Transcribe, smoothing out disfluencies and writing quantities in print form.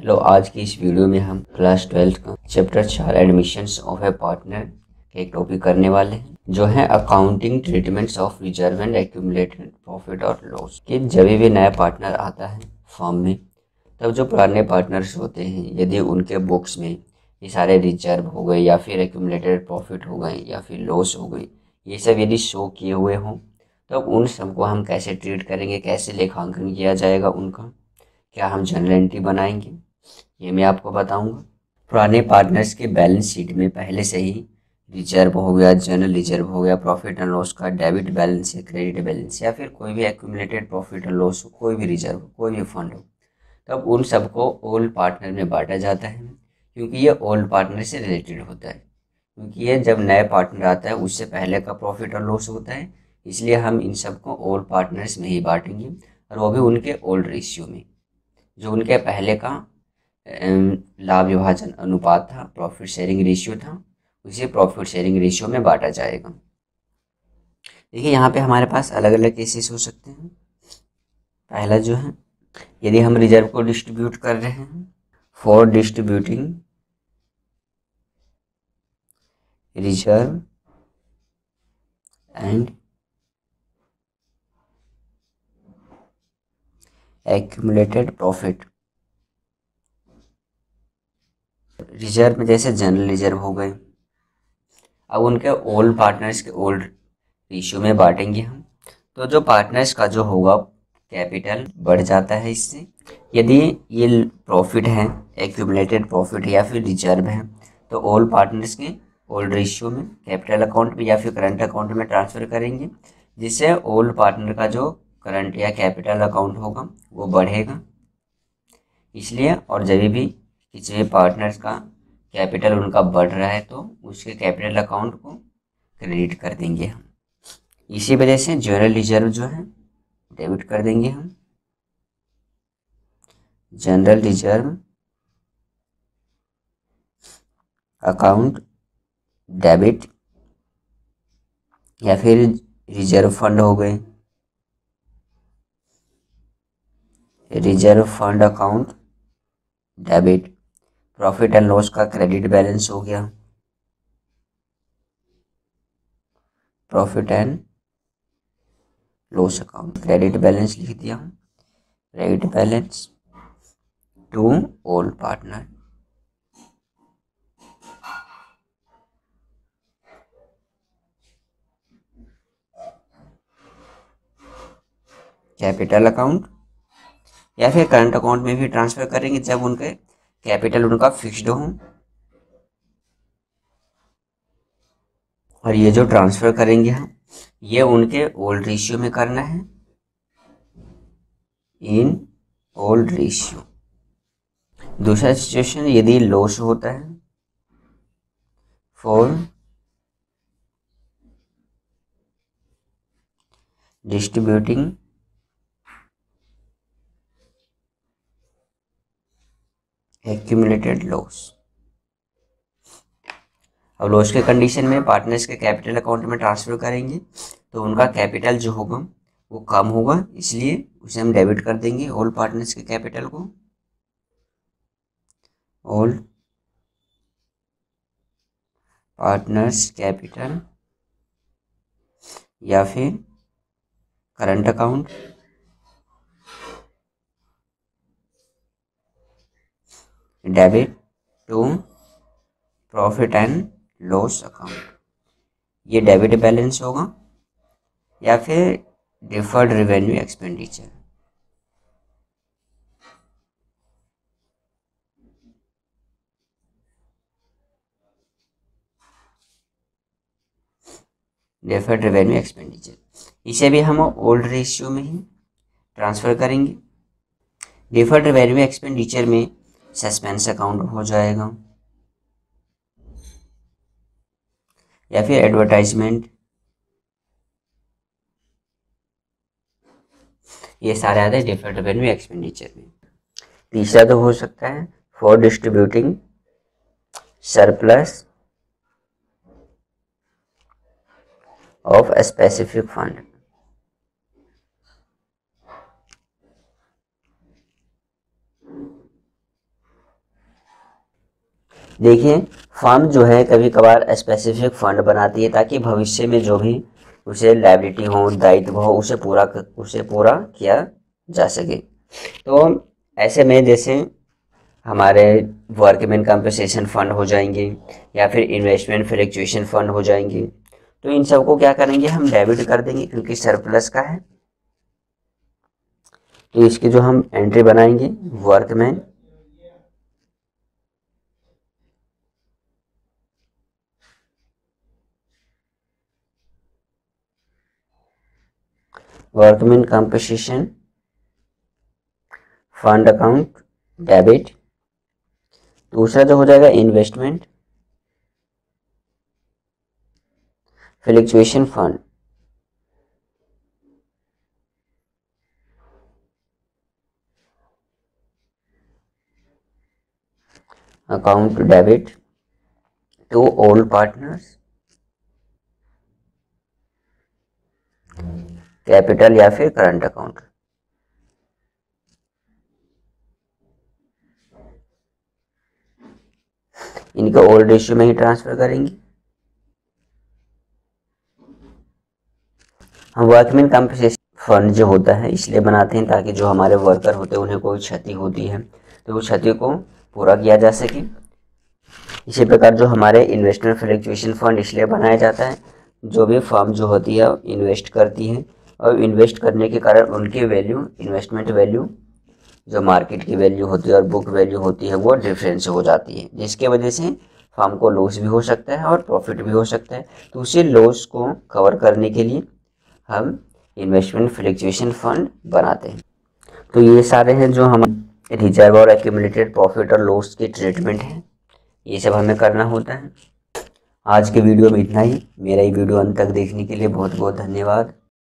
Hello, आज की इस वीडियो में हम क्लास 12 का chapter 4 admissions of a partner के एक टॉपिक करने वाले हैं, जो है accounting treatments of reserve and accumulated profit और लॉस। कि जब भी नया पार्टनर आता है फर्म में, तब जो पुराने पार्टनर्स होते हैं, यदि उनके बुक्स में ये सारे रिजर्व हो गए या फिर एक्यूमुलेटेड प्रॉफिट हो गए या फिर लॉस हो गई, ये सब यदि शो किए हुए हों, तब उन सबको हम कैसे ट्रीट करेंगे, कैसे लेखांकन किया जाएगा उनका, क्या हम जनरल एंट्री बनाएंगे, ये मैं आपको बताऊंगा। पुराने पार्टनर्स के बैलेंस शीट में पहले से ही रिजर्व हो गया, जनरल रिजर्व हो गया, प्रॉफिट एंड लॉस का डेबिट बैलेंस या क्रेडिट बैलेंस, या फिर कोई भी एक्यूमुलेटेड प्रॉफिट एंड लॉस हो, कोई भी रिजर्व हो, कोई भी फंड हो, तब उन सबको ओल्ड पार्टनर में बांटा जाता है, क्योंकि ये ओल्ड पार्टनर से रिलेटेड होता है। क्योंकि ये जब नया पार्टनर आता है उससे पहले का प्रॉफिट और लॉस होता है, इसलिए हम इन सबको ओल्ड पार्टनर्स में ही बांटेंगे, और वो भी उनके ओल्ड रेशियो में, जो उनके पहले का लाभ विभाजन अनुपात था, प्रॉफिट शेयरिंग रेशियो था, उसे प्रॉफिट शेयरिंग रेशियो में बांटा जाएगा। देखिए, यहाँ पे हमारे पास अलग अलग केसेस हो सकते हैं। पहला जो है, यदि हम रिजर्व को डिस्ट्रीब्यूट कर रहे हैं, for distributing reserve and accumulated profit. Reserve में जैसे जनरल रिजर्व हो गए, अब उनके ओल्ड पार्टनर्स के ओल्ड रेशियो में बांटेंगे हम। तो जो पार्टनर्स का जो होगा कैपिटल बढ़ जाता है इससे। यदि ये प्रॉफिट है, एक्यूमुलेटेड प्रॉफिट या फिर रिजर्व है, तो ओल्ड पार्टनर्स के ओल्ड रेशियो में कैपिटल अकाउंट में या फिर करंट अकाउंट में ट्रांसफ़र करेंगे, जिससे ओल्ड पार्टनर का जो करंट या कैपिटल अकाउंट होगा वो बढ़ेगा। इसलिए, और जब भी किसी भी पार्टनर्स का कैपिटल उनका बढ़ रहा है तो उसके कैपिटल अकाउंट को क्रेडिट कर देंगे हम। इसी वजह से जनरल रिजर्व जो है डेबिट कर देंगे हम। जनरल रिजर्व अकाउंट डेबिट, या फिर रिजर्व फंड हो गए, reserve fund account debit. Profit and loss का क्रेडिट बैलेंस हो गया, profit and loss account credit balance लिख दिया हूँ, credit balance to old partner. Capital account या फिर करंट अकाउंट में भी ट्रांसफर करेंगे जब उनके कैपिटल उनका फिक्स्ड हो। और ये जो ट्रांसफर करेंगे हम, ये उनके ओल्ड रेशियो में करना है, इन ओल्ड रेशियो। दूसरा सिचुएशन, यदि लॉस होता है, फॉर डिस्ट्रीब्यूटिंग एक्यूमुलेटेड लॉस। अब लॉस के कंडीशन में पार्टनर्स के कैपिटल अकाउंट में ट्रांसफर करेंगे, तो उनका कैपिटल जो होगा वो कम होगा, इसलिए उसे हम डेबिट कर देंगे ऑल पार्टनर्स के कैपिटल को, ऑल पार्टनर्स कैपिटल या फिर current account debit to profit and loss account. ये डेबिट बैलेंस होगा या फिर deferred revenue expenditure. Deferred revenue expenditure, इसे भी हम ओल्ड रेशियो में ही ट्रांसफ़र करेंगे। डिफर्ड रेवेन्यू एक्सपेंडिचर में सस्पेंस अकाउंट हो जाएगा, या फिर एडवर्टाइजमेंट, ये सारे आते हैं डिफर्ड रेवेन्यू एक्सपेंडिचर में। तीसरा तो हो सकता है for distributing surplus of a specific fund। देखिए फर्म जो है कभी कभार स्पेसिफिक फंड बनाती है ताकि भविष्य में जो भी उसे लायबिलिटी हो, दायित्व हो, उसे पूरा किया जा सके। तो ऐसे में जैसे हमारे वर्कमैन कंपनसेशन फंड हो जाएंगे या फिर इन्वेस्टमेंट फ्लक्चुएशन फंड हो जाएंगे, तो इन सबको क्या करेंगे हम डेबिट कर देंगे क्योंकि सरप्लस का है। तो इसकी जो हम एंट्री बनाएंगे workman compensation fund account debit. दूसरा जो हो जाएगा investment fluctuation fund account debit to all partners, capital या फिर करंट अकाउंट। इनके ओल्ड रेशियो में ही ट्रांसफर करेंगे। हम वर्कमैन कंपनसेशन फंड जो होता है इसलिए बनाते हैं ताकि जो हमारे वर्कर होते हैं उन्हें कोई क्षति होती है तो उस क्षति को पूरा किया जा सके। इसी प्रकार जो हमारे इन्वेस्टमेंट फ्लक्चुएशन फंड इसलिए बनाया जाता है, जो भी फर्म जो होती है इन्वेस्ट करती है और इन्वेस्ट करने के कारण उनकी वैल्यू, इन्वेस्टमेंट वैल्यू जो मार्केट की वैल्यू होती है और बुक वैल्यू होती है वो डिफरेंस हो जाती है, जिसके वजह से फर्म को लॉस भी हो सकता है और प्रॉफिट भी हो सकता है। तो उसी लॉस को कवर करने के लिए हम इन्वेस्टमेंट फ्लक्चुएशन फंड बनाते हैं। तो ये सारे हैं जो हम रिजर्व और एक्यूमुलेटेड प्रॉफिट और लॉस की ट्रीटमेंट है, ये सब हमें करना होता है। आज के वीडियो में इतना ही। मेरा ये वीडियो अंत तक देखने के लिए बहुत बहुत धन्यवाद।